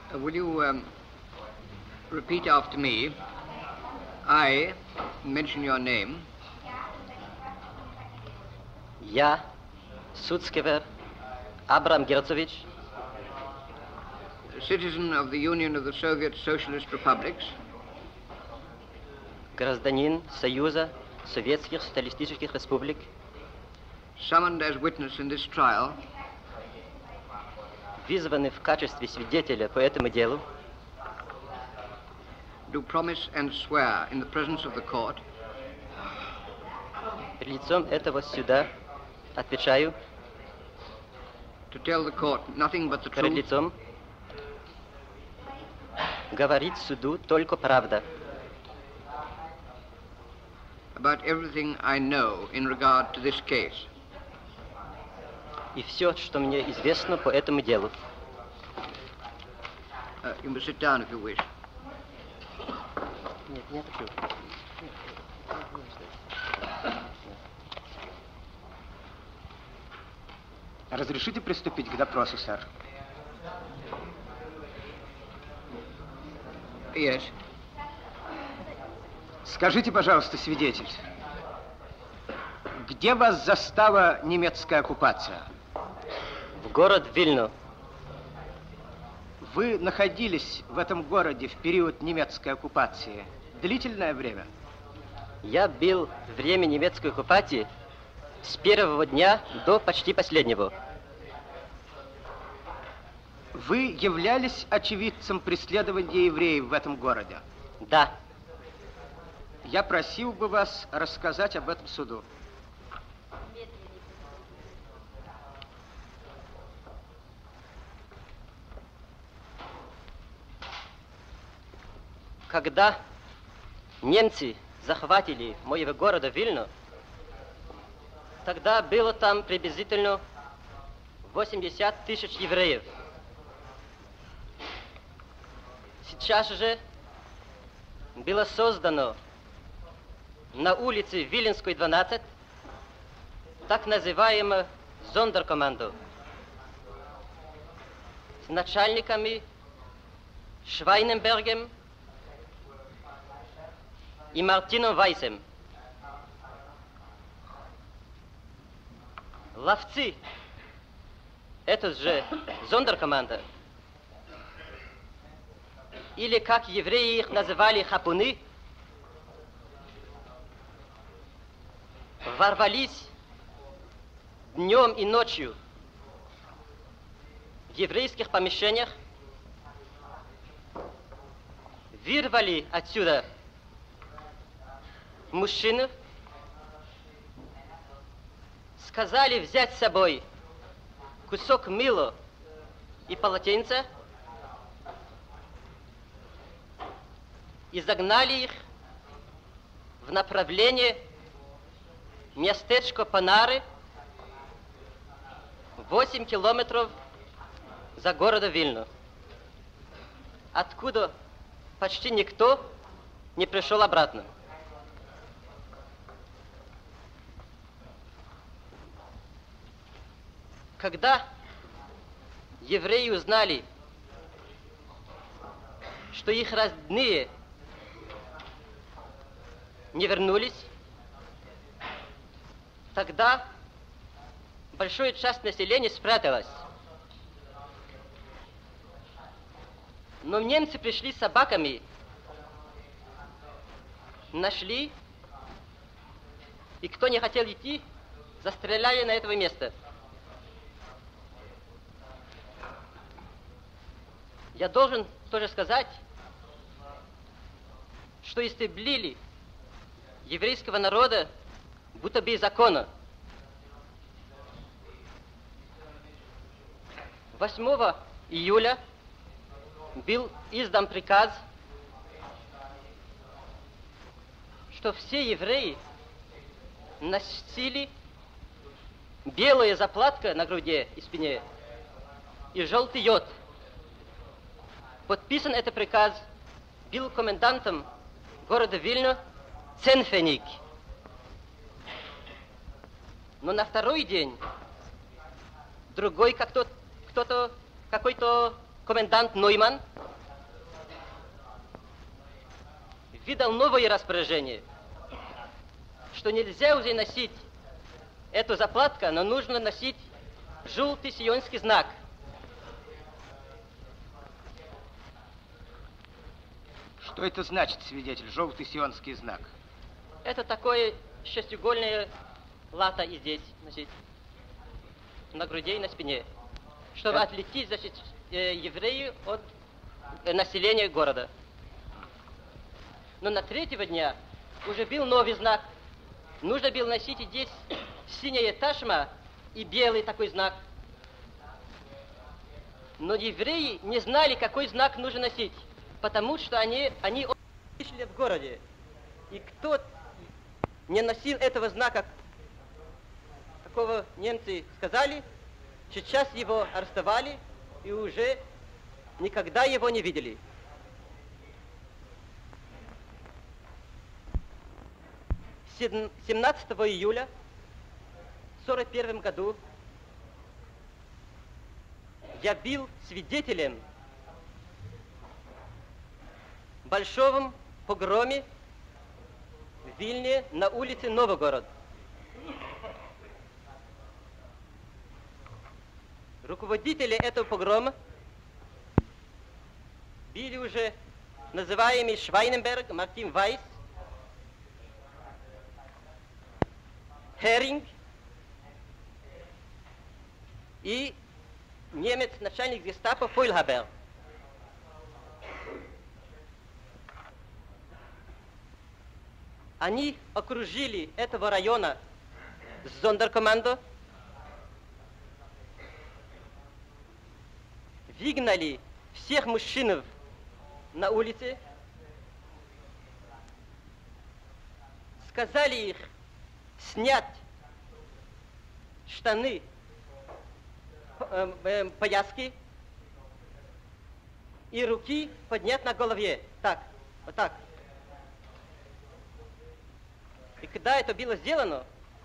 Will you repeat after me? I mention your name. Я, Суцкевер, Абрам Герцович, citizen of the Union of the Soviet Socialist Republics, гражданин Союза Советских Социалистических Республик, summoned as witness in this trial, вызваны в качестве свидетеля по этому делу, do promise and swear in the presence of the court перед лицом этого суда отвечаю to tell the court nothing but the перед truth, лицом говорить суду только правда about everything I know in regard to this case. и все, что мне известно по этому делу. You may sit down if you wish. Нет, не хочу. Разрешите приступить к допросу, сэр? Yes. Скажите, пожалуйста, свидетель, где вас застала немецкая оккупация? В город Вильно. Вы находились в этом городе в период немецкой оккупации длительное время? Я был в время немецкой оккупации с первого дня до почти последнего. Вы являлись очевидцем преследования евреев в этом городе? Да. Я просил бы вас рассказать об этом суду. Когда немцы захватили моего города Вильно, тогда было там приблизительно 80 тысяч евреев. Сейчас же было создано на улице Виленской, 12, так называемую зондеркоманду с начальниками Швайненбергом и Мартином Вайсом. Ловцы, это же зондеркоманда, или как евреи их называли, хапуны, ворвались днем и ночью в еврейских помещениях, вырвали отсюда мужчин, сказали взять с собой кусок мыла и полотенца и загнали их в направлении местечко Панары, 8 километров за городом Вильно, откуда почти никто не пришел обратно. Когда евреи узнали, что их родные не вернулись, тогда большая часть населения спряталась. Но немцы пришли с собаками, нашли, и кто не хотел идти, застреляли на этого места. Я должен тоже сказать, что истреблили еврейского народа будто без закона. 8 июля был издан приказ, что все евреи носили белая заплатка на груди и спине и желтый йод. Подписан этот приказ был комендантом города Вильно Ценфеник. Но на второй день другой какой-то комендант Нойман выдал новое распоряжение, что нельзя уже носить эту заплатку, но нужно носить желтый сионский знак. Что это значит, свидетель, желтый сионский знак? Это такое шестиугольное лата и здесь, значит, на груди и на спине, чтобы отличить, значит, евреев от населения города. Но на третьего дня уже был новый знак. Нужно было носить здесь синяя ташма и белый такой знак. Но евреи не знали, какой знак нужно носить, потому что они вышли в городе. И кто не носил этого знака, такого немцы сказали, сейчас его арестовали и уже никогда его не видели. С 17 июля в 1941 году я был свидетелем большого погроме в Вильне на улице Новогород. Руководители этого погрома были уже называемый Швайненберг, Мартин Вайс, Херинг и немец, начальник гестапо Фойлхабер. Они окружили этого района с зондеркомандо, выгнали всех мужчин на улице, сказали их снять штаны, пояски и руки поднять на голове. Так, вот так. И когда это было сделано,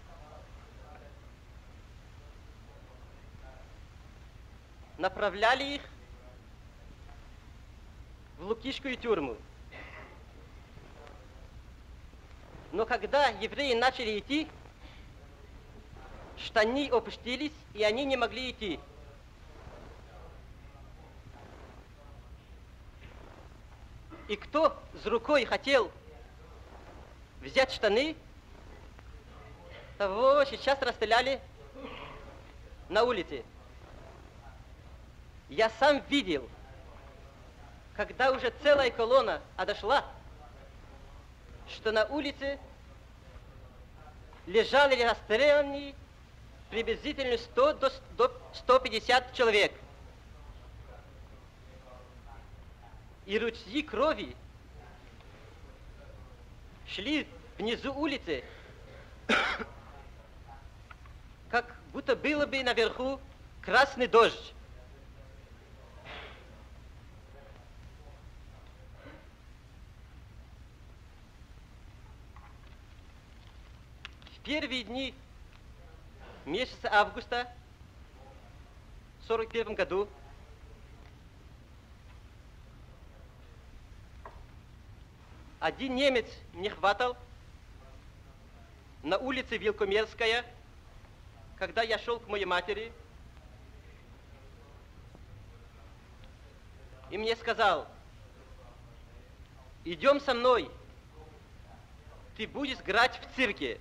направляли их в Лукишскую тюрьму. Но когда евреи начали идти, штаны опустились, и они не могли идти. И кто с рукой хотел взять штаны, того сейчас расстреляли на улице. Я сам видел, когда уже целая колонна отошла, что на улице лежали расстрелянные приблизительно 100 до 150 человек. И ручьи крови шли внизу улицы, как будто было бы наверху красный дождь. В первые дни месяца августа в 1941 году один немец мне хватал на улице Великомерская, когда я шел к моей матери, и мне сказал: идем со мной, ты будешь играть в цирке.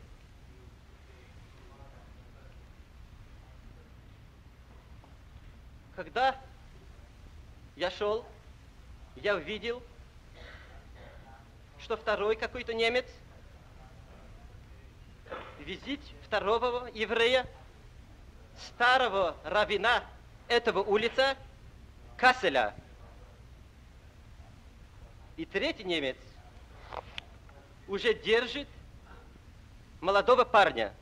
Когда я шел, я увидел, что второй какой-то немец визит второго еврея, старого раввина этого улицы, Касселя. И третий немец уже держит молодого парня.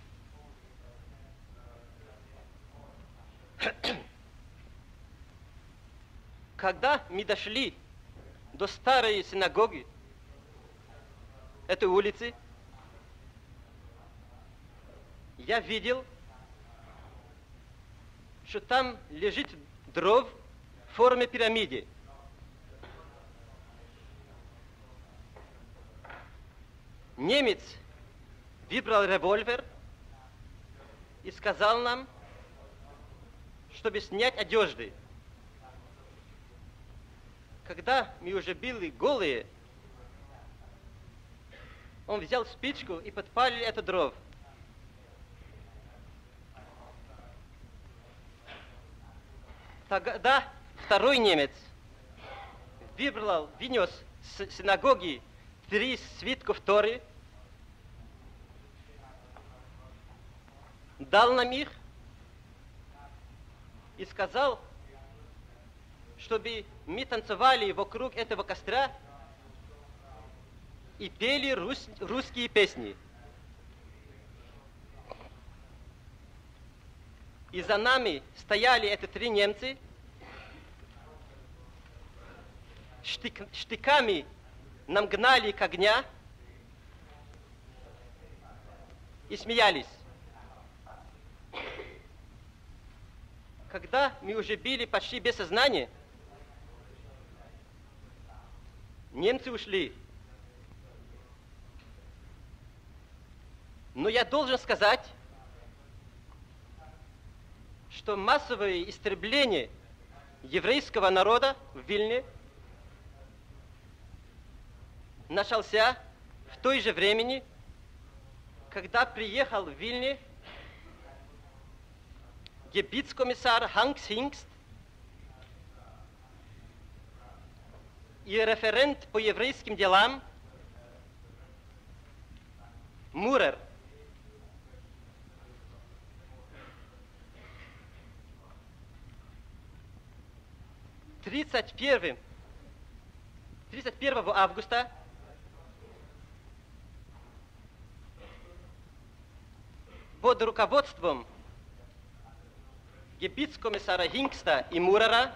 Когда мы дошли до старой синагоги этой улицы, я видел, что там лежит дров в форме пирамиды. немец выбрал револьвер и сказал нам, чтобы снять одежды. Когда мы уже были голые, он взял спичку и подпалил это дров. Тогда второй немец вынес с синагоги 3 свитков Торы, дал нам их и сказал, чтобы мы танцевали вокруг этого костра и пели русские песни. И за нами стояли эти 3 немца, штыками нам гнали к огню и смеялись. Когда мы уже были почти без сознания, немцы ушли. Но я должен сказать, что массовое истребление еврейского народа в Вильне начался в той же времени, когда приехал в Вильне гебицкомиссар Ханс Хингст и референт по еврейским делам Мурер. «31 августа под руководством гебицкомиссара Хингста и Мурера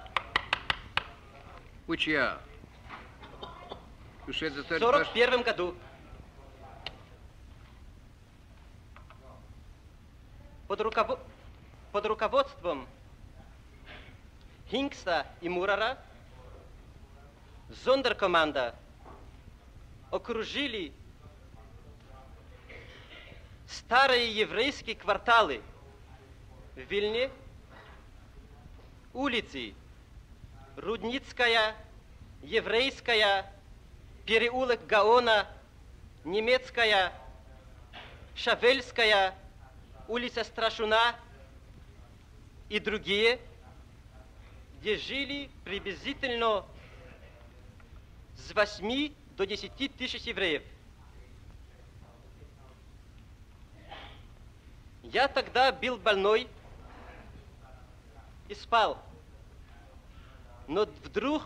Which year? You said the в 31st? 41 году под руководством Хингста и Мурера зондеркоманда окружили старые еврейские кварталы в Вильне, улицы Рудницкая, Еврейская, переулок Гаона, Немецкая, Шавельская, улица Страшуна и другие, где жили приблизительно с 8 до 10 тысяч евреев. Я тогда был больной и спал. Но вдруг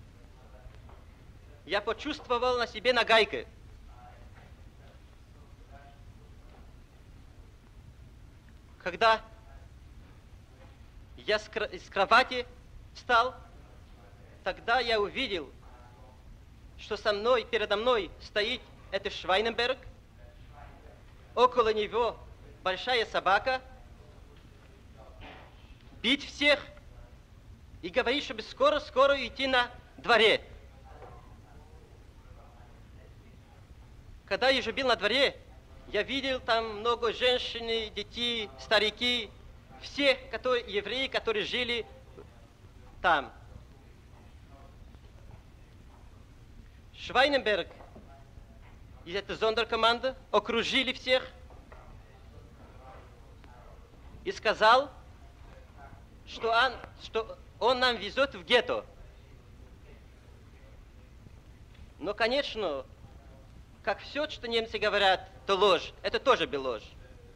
я почувствовал на себе нагайку. Когда я с кровати встал, тогда я увидел, что передо мной стоит этот Швайненберг, около него большая собака, бить всех и говорит, чтобы скоро идти на дворе. Когда я уже был на дворе, я видел там много женщин, детей, старики, все евреи, которые жили там. Швайненберг из этой зондеркоманды окружили всех и сказал, что он нам везет в гетто. Но, конечно, как все, что немцы говорят, то ложь. Это тоже была ложь.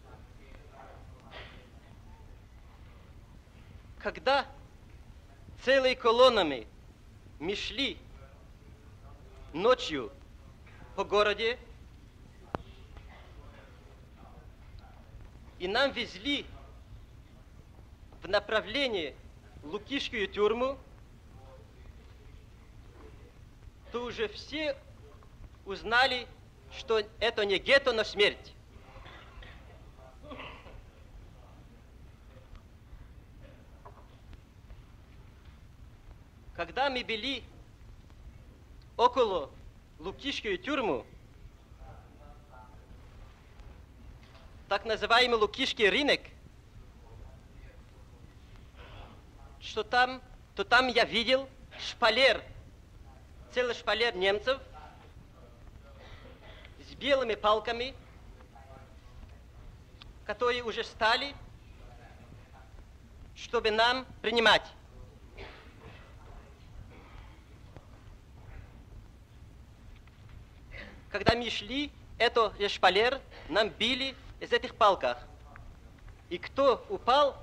Когда целыми колоннами мы шли ночью по городе, и нам везли в направлении Лукишскую тюрьму, то уже все узнали, что это не гетто, но смерть. Когда мы были около Лукишской тюрьмы, так называемый Лукишский рынок, то там я видел шпалер, целый шпалер немцев с белыми палками, которые уже стали, чтобы нам принимать. Когда мы шли, этот шпалер нам били из этих палках. И кто упал,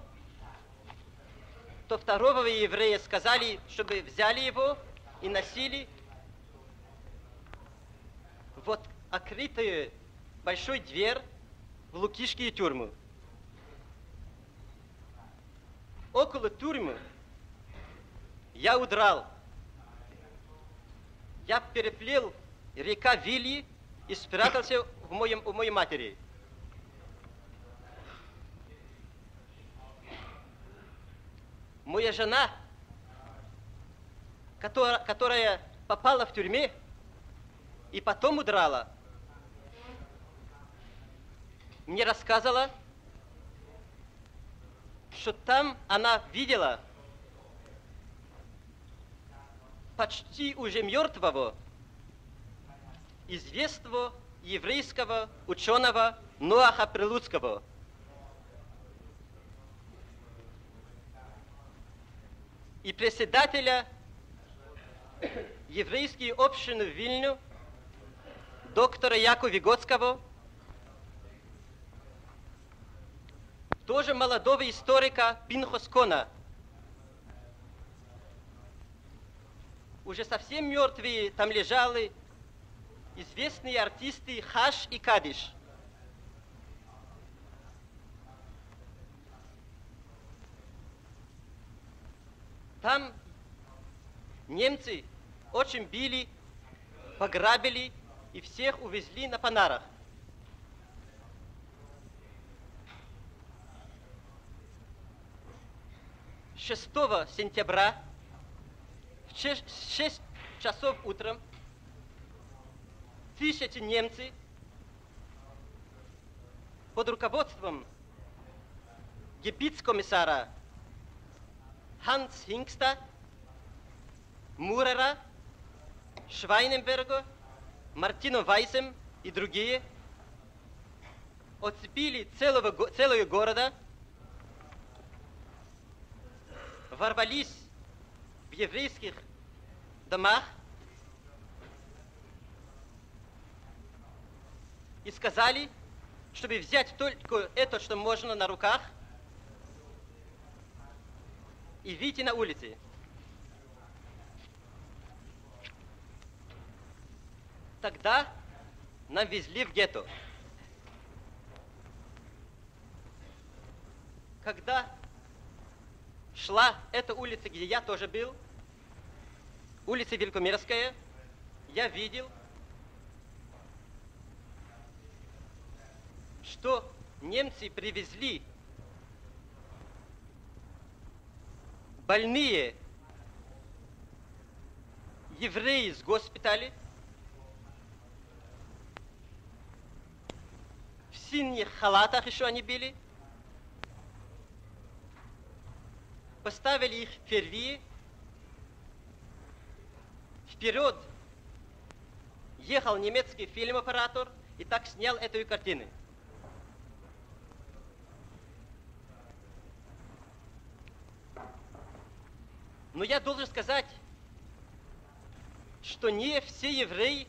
то второго еврея сказали, чтобы взяли его и носили вот открытую большую дверь в Лукишские тюрьмы. Около тюрьмы я удрал. Я переплыл река Вильи и спрятался у моей матери. Моя жена, которая попала в тюрьму и потом удрала, мне рассказала, что там она видела почти уже мертвого известного еврейского ученого Ноаха Прилуцкого. И председателя еврейской общины в Вильню, доктора Якова Виготского, тоже молодого историка Пинхас Кона. Уже совсем мертвые там лежали известные артисты Хаш и Кадиш. Там немцы очень били, пограбили и всех увезли на панарах. Шестого сентября в 6 часов утром тысячи немцев под руководством гебицкомиссара Ханс Хингста, Мурера, Швайненберга, Мартином Вайсом и другие оцепили целого города, ворвались в еврейских домах и сказали, чтобы взять только это, что можно на руках, и выйти на улицы. Тогда нам везли в гетто. Когда шла эта улица, где я тоже был, улица Великомерская, я видел, что немцы привезли больные евреи из госпиталя, в синих халатах еще они были, поставили их впервые, вперед ехал немецкий фильм-оператор и так снял эту картину. Но я должен сказать, что не все евреи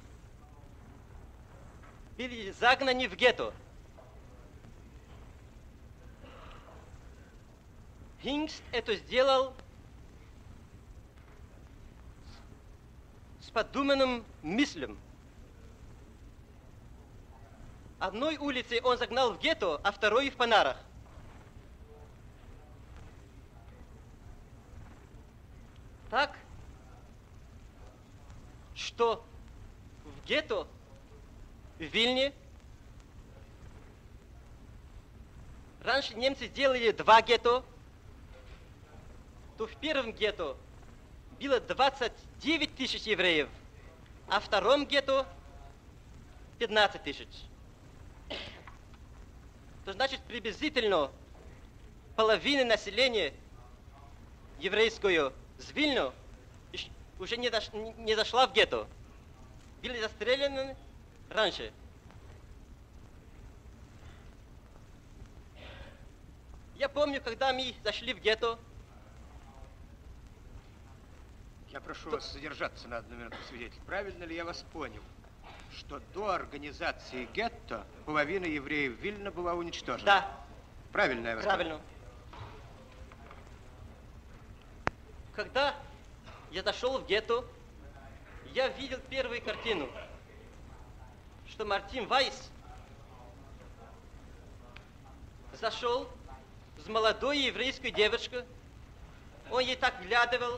были загнаны в гетто. Хингст это сделал с подуманным мыслям. Одной улицей он загнал в гетто, а второй в панарах. Так, что в гетто в Вильне раньше немцы сделали 2 гетто, то в первом гетто было 29 тысяч евреев, а в втором гетто 15 тысяч. то значит приблизительно половина населения еврейского с Вильно уже не дошла в гетто. Были застрелены раньше. Я помню, когда мы зашли в гетто. Я прошу вас задержаться на одну минуту, свидетель. Правильно ли я вас понял, что до организации гетто половина евреев Вильно была уничтожена? Да. Правильно я вас Правильно. Когда я зашел в гетто, я видел первую картину, что Мартин Вайс зашел с молодой еврейской девушкой, он ей так глядывал,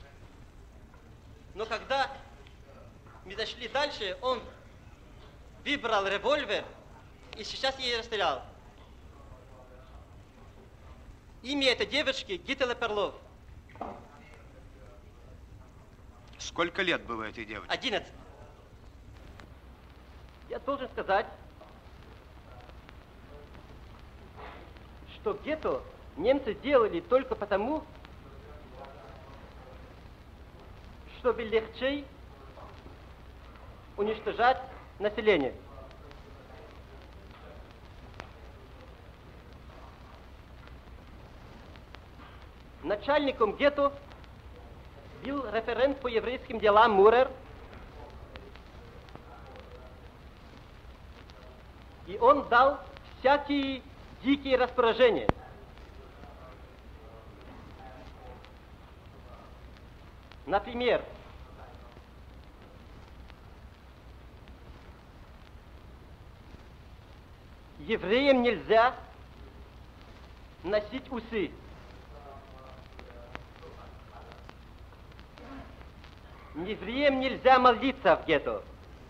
но когда мы зашли дальше, он выбрал револьвер и сейчас ей расстрелял. Имя этой девушки Гитала Перлов. Сколько лет было этой девочке? 11. Я должен сказать, что гетто немцы делали только потому, чтобы легче уничтожать население. Начальником гетто был референт по еврейским делам Мурер, и он дал всякие дикие распоряжения. Например, евреям нельзя носить усы. Евреям нельзя молиться в гетто.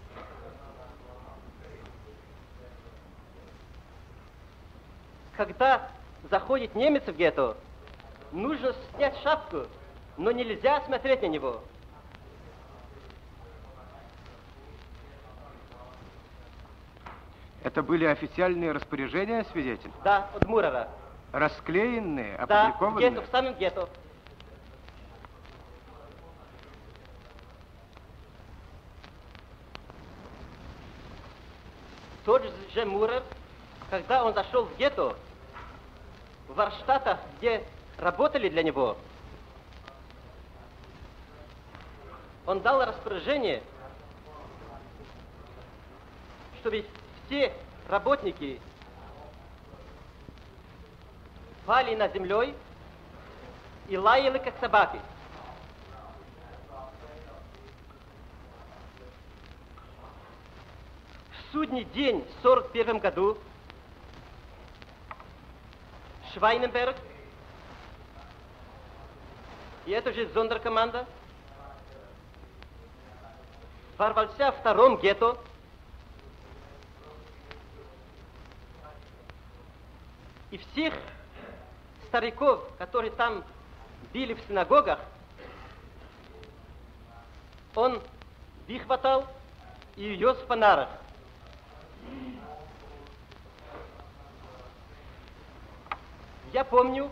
Когда заходит немец в гетто, нужно снять шапку, но нельзя смотреть на него. Это были официальные распоряжения, свидетель? Да, от Мурера. Расклеенные, Да, в опубликованные? гетто, в самом гетто. Тот же Мурер, когда он зашел в гетто, в Варштатах, где работали для него, он дал распоряжение, чтобы все работники пали на землей и лаяли, как собаки. В судный день в 1941 году Швайненберг и эта же зондеркоманда ворвался в втором гетто, и всех стариков, которые там били в синагогах, он выхватал и увез в фонарях. Я помню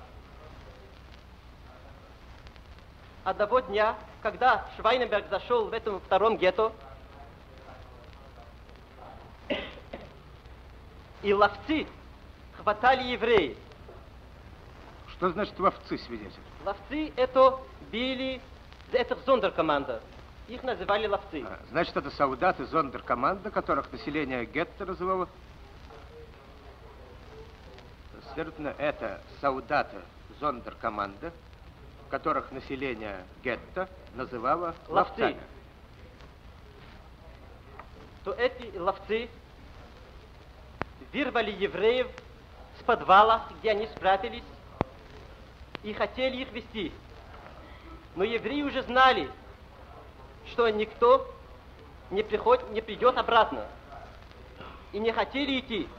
одного дня, когда Швайненберг зашел в этом втором гетто, и ловцы хватали евреев. Что значит ловцы, свидетель? Ловцы это были, это зондеркоманда. Их называли ловцы. Значит, это солдаты зондеркоманды, которых население гетто называло? Следовательно, это солдаты зондеркоманды, которых население гетто называло ловцами. То эти ловцы вырвали евреев с подвала, где они спрятались, и хотели их вести. Но евреи уже знали, что никто не придет обратно, и не хотели идти.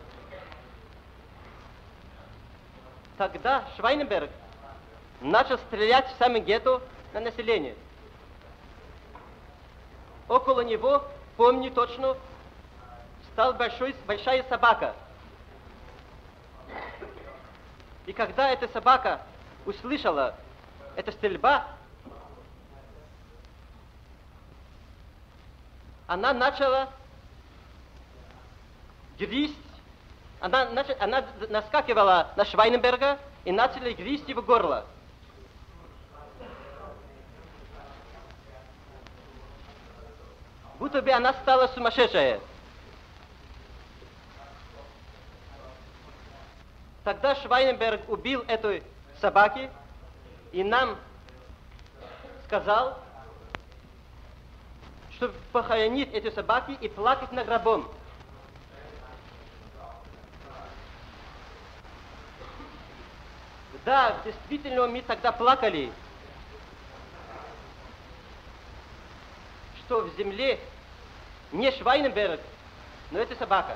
Тогда Швайненберг начал стрелять в самом гетто на население. Около него, помню точно, стала большая собака. И когда эта собака услышала эту стрельба, она начала грызть, она наскакивала на Швайнберга и начала грызть его горло. Будто бы она стала сумасшедшая. Тогда Швайнберг убил эту собаку и нам сказал, чтобы похоронить эту собаку и плакать над гробом. Да, действительно, мы тогда плакали, что в земле не Швайнберг, но это собака.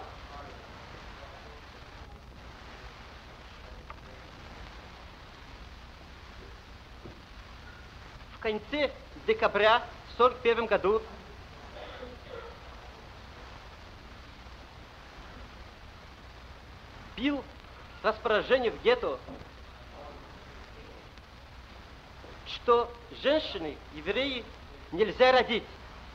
В конце декабря в 1941 году был распоряжение в гетто, что женщины, евреи, нельзя родить.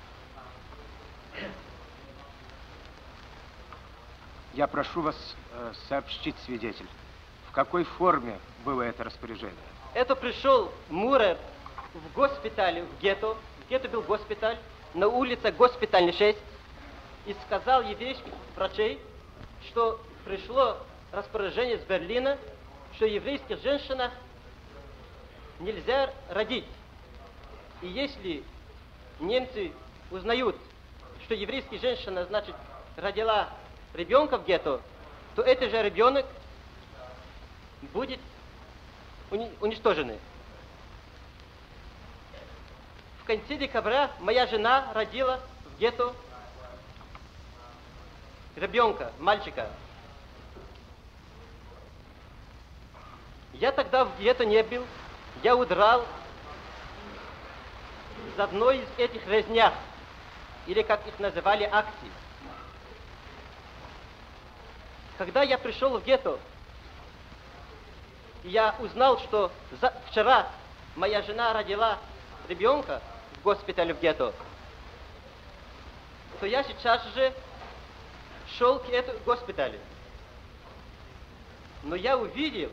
Я прошу вас сообщить, свидетель, в какой форме было это распоряжение? Это пришел Мурер в госпитале в гетто был госпиталь, на улице Госпитальная 6, и сказал еврейским врачей, что пришло распоряжение с Берлина, что еврейских женщинах нельзя родить. И если немцы узнают, что еврейская женщина, значит, родила ребенка в гетто, то этот же ребенок будет уничтожен. В конце декабря моя жена родила в гетто ребенка, мальчика. Я тогда в гетто не был, я удрал из одной из этих резнях, или как их называли, акций. Когда я пришел в гетто, я узнал, что вчера моя жена родила ребенка в госпитале в гетто, то я сейчас же шел к этому госпиталю. Но я увидел,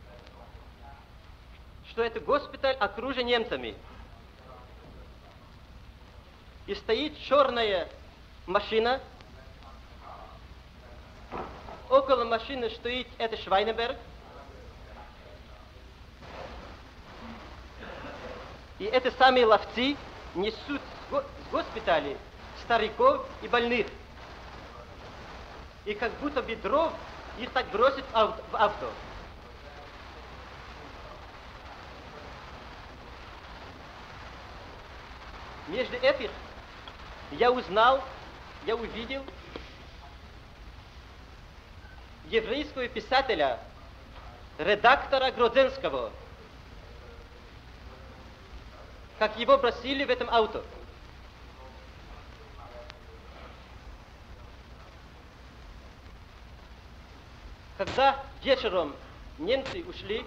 что этот госпиталь окружен немцами. И стоит черная машина. Около машины стоит это Швайнберг. И это самые ловцы несут с госпиталя стариков и больных. И как будто бы дров их так бросит в авто. Между этих я увидел еврейского писателя, редактора Гродзенского, как его бросили в этом авто. Когда вечером немцы ушли,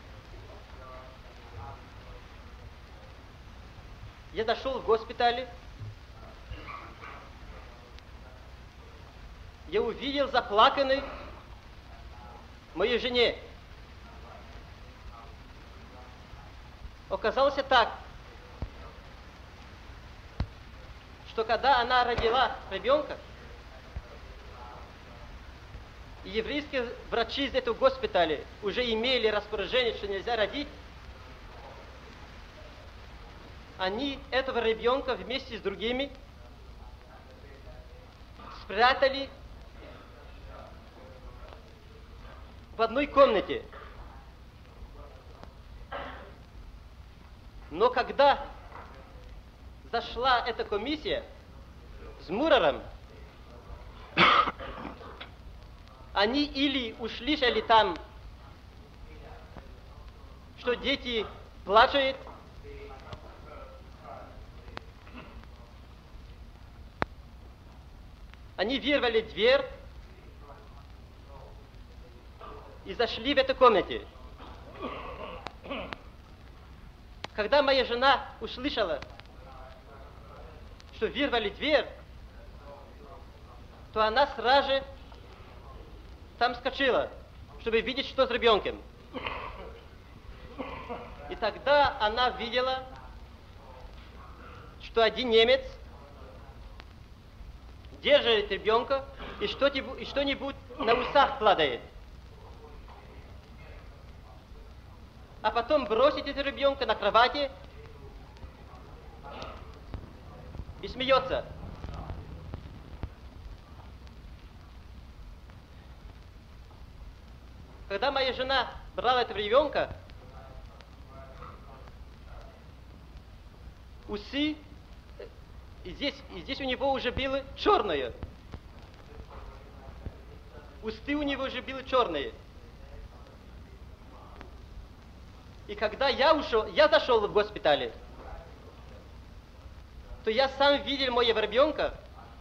я дошел в госпиталь, я увидел заплаканной моей жене. Оказалось так, что когда она родила ребенка, и еврейские врачи из этого госпиталя уже имели распоряжение, что нельзя родить, они этого ребенка вместе с другими спрятали в одной комнате. Но когда зашла эта комиссия с Мурером, они или услышали там, что дети плачут, они вырвали дверь и зашли в эту комнату. Когда моя жена услышала, что вырвали дверь, то она сразу же там скочила, чтобы видеть, что с ребенком. И тогда она видела, что один немец держит ребенка и что-нибудь на усах кладает. А потом бросит этого ребенка на кровати и смеется. Когда моя жена брала этого ребенка, усы, и здесь у него уже было черное. Усты у него уже были черные. И когда я зашел в госпиталь, то я сам видел моего ребенка,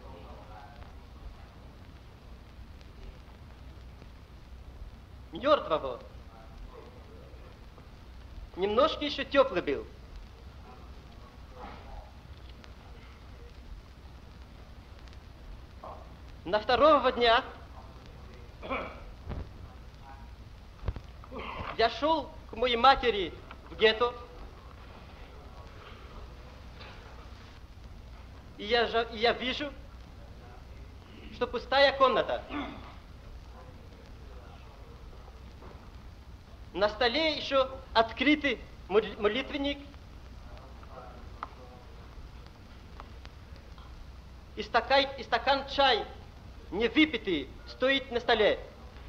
мертвого. Немножко еще теплый был. На второго дня я шел к моей матери в гетто, и я вижу, что пустая комната. На столе еще открытый молитвенник и стакан чая, не выпитый, стоит на столе.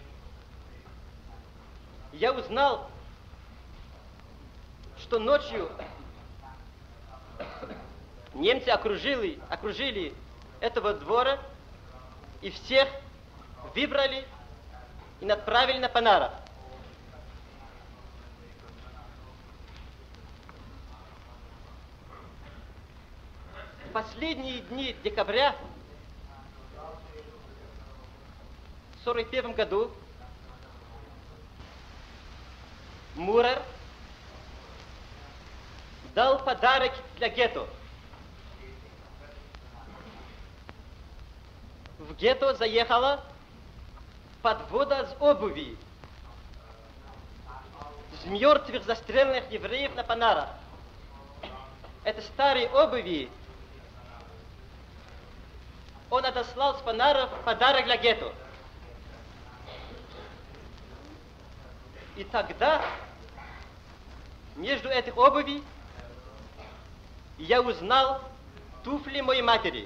Я узнал, что ночью немцы окружили этого двора и всех выбрали и отправили на Панаров. В последние дни декабря в 1941 году Мурер дал подарок для гетто. В гетто заехала подвода с обуви с мертвых застреленных евреев на Панарах. Это старые обуви. Он отослал с Панаров подарок для гетто. И тогда между этих обуви я узнал туфли моей матери.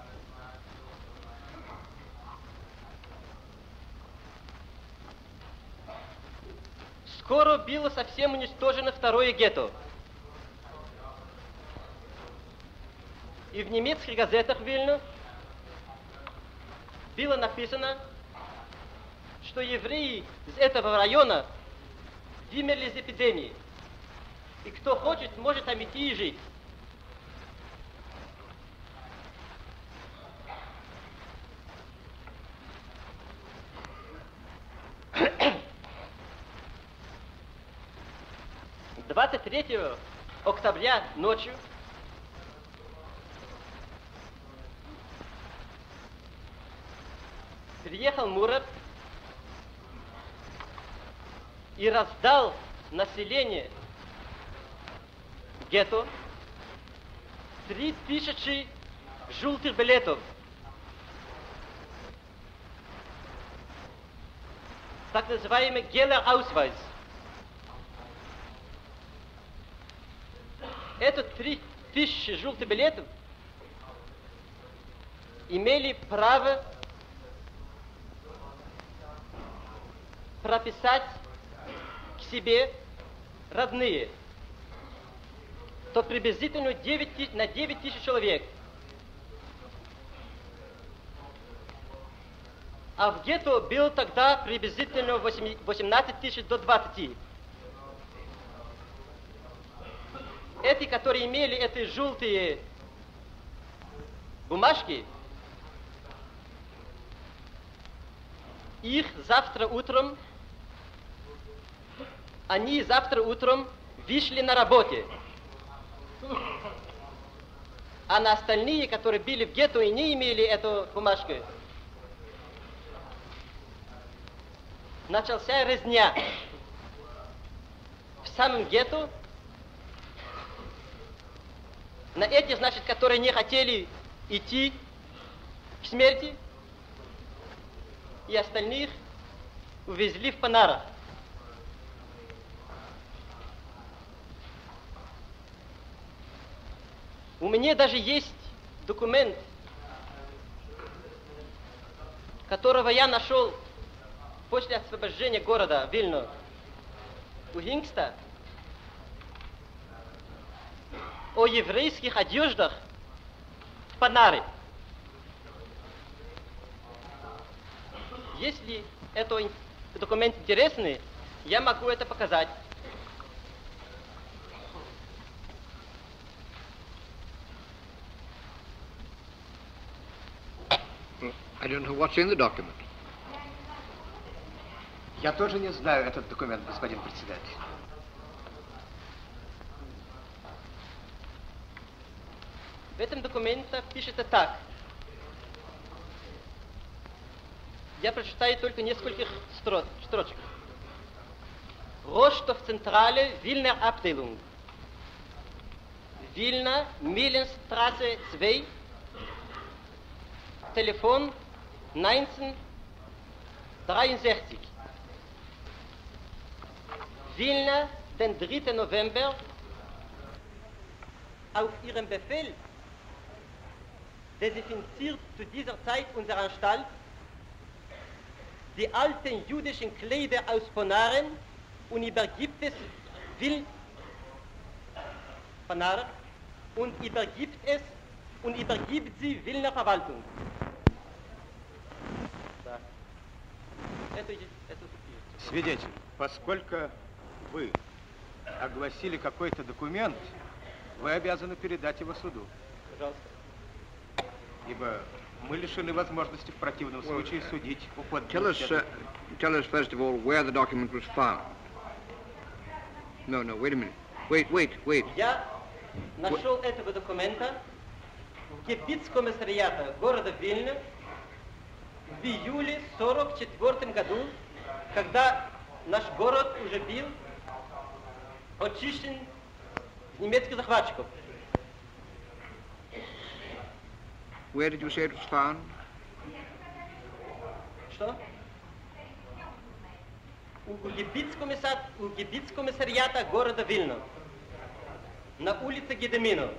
Скоро было совсем уничтожено второе гетто. И в немецких газетах Вильна было написано, что евреи из этого района вымерли из эпидемии. И кто хочет, может там идти и жить. — 23 октября ночью приехал Мурер и раздал населению гетто 3000 желтых билетов. Так называемый Гелер-Аусвайс. Это 3000 желтых билетов имели право прописать к себе родные, то приблизительно 9 тысяч человек. А в гетто было тогда приблизительно 18 тысяч до 20. Эти, которые имели эти желтые бумажки, они завтра утром вышли на работе. А на остальные, которые были в гетто и не имели эту бумажку, начался резня. В самом гетто на эти, значит, которые не хотели идти к смерти, и остальных увезли в Панарах. У меня даже есть документ, которого я нашел после освобождения города Вильно у Хингста, о еврейских одеждах в Панаре. Если этот документ интересный, я могу это показать. I don't know what's in the document. Я тоже не знаю этот документ, господин председатель. В этом документе пишется так. Я прочитаю только нескольких строчек. Роштов Централе, Вильнер Abteilung. Вильна, Миленстрассе 2. Телефон 1963. Wilna, den 3. November, auf Ihrem Befehl desinfiziert zu dieser Zeit unsere Anstalt die alten jüdischen Kleider aus Ponaren und übergibt es übergibt sie Wilner Verwaltung. Свидетель, поскольку вы огласили какой-то документ, вы обязаны передать его суду. Пожалуйста. Ибо мы лишены возможности в противном случае судить по Tell us first of all where the document was found. No, wait a minute. Wait. Я нашел этого документа в гибдицкомиссариате города Вильна в июле 1944 году, когда наш город уже был очищен от немецких захватчиков. Where did you say it was found? Что? У гибдицкомиссариата города Вильна, на улице Гедемино.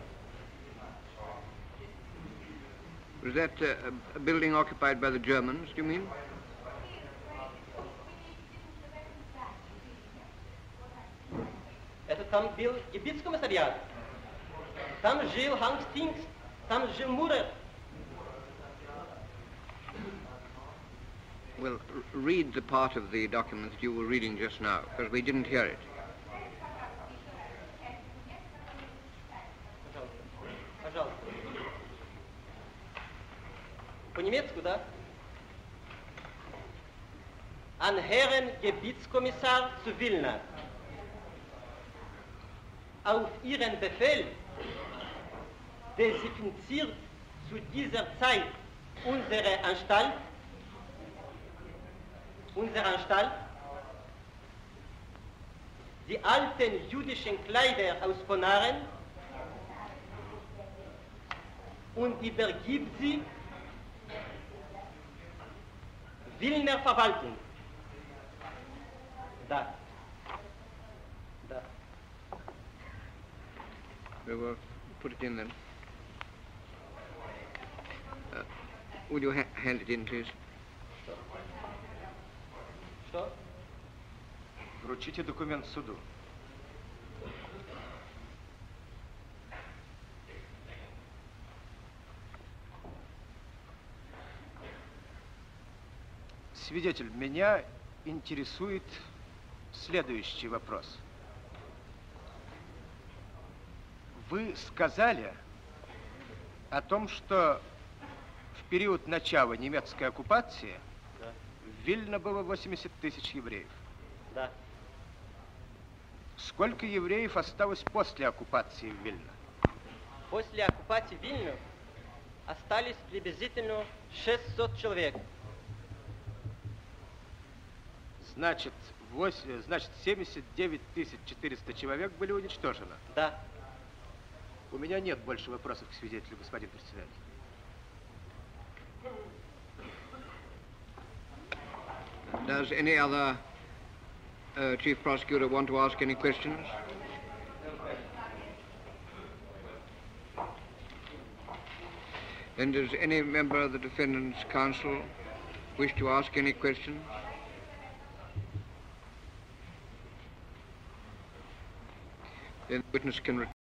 Was that a building occupied by the Germans, do you mean? Это там был гибдицкомиссариат. Там жил Ханс Тингс, там жил Мурер. Well, read the part of the document that you were reading just now, because we didn't hear it. Пожалуйста. По-немецку, да? An Herren Gebietskommissar zu Wilna. Auf Ihren Befehl desinfiziert zu dieser Zeit unsere Anstalt, die alten jüdischen Kleider aus Ponaren und übergibt sie Wilner Verwaltung. Da. We will put it in then. Will you hand it in, please? Что? Вручите документ суду. Свидетель, меня интересует следующий вопрос. Вы сказали о том, что в период начала немецкой оккупации в Вильно было 80 тысяч евреев. Да. Сколько евреев осталось после оккупации в Вильно? после оккупации Вильню остались приблизительно 600 человек. Значит, 79 400 человек были уничтожены. Да. У меня нет больше вопросов к свидетелю, господин председатель. Does any other chief prosecutor want to ask any questions? Then does any member of the defendant's counsel wish to ask any questions? Then the witness can